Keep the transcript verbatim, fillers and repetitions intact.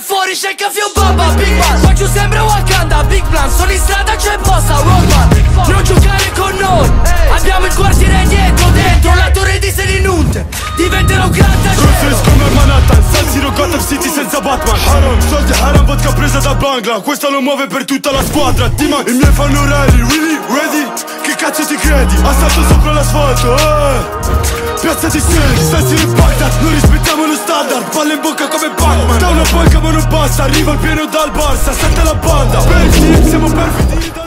fuori c'è caffè un bamba. Big man, qua giù sembra Wakanda. Big plan, sono in strada c'è posta. Roadman, non giocare con noi. Abbiamo il quartiere dietro, dentro la torre di Selinunte. Diventerò un grattacielo. Bruce come Manhattan, San Siro, Gotham City senza Batman. Haram, soldi haram, vodka presa da Bangla. Questa lo muove per tutta la squadra. T-Mac, i miei fanno rally, really, ready? Che cazzo ti credi? Assalto sopra l'asfalto, eh piazza di sedi, San Siro in Baghdad. Non rispettiamo lo standard, palle in bocca come Batman. Da una banca ma non basta, arriva il pieno dal Barça, sente la banda. Per il team siamo perfetti.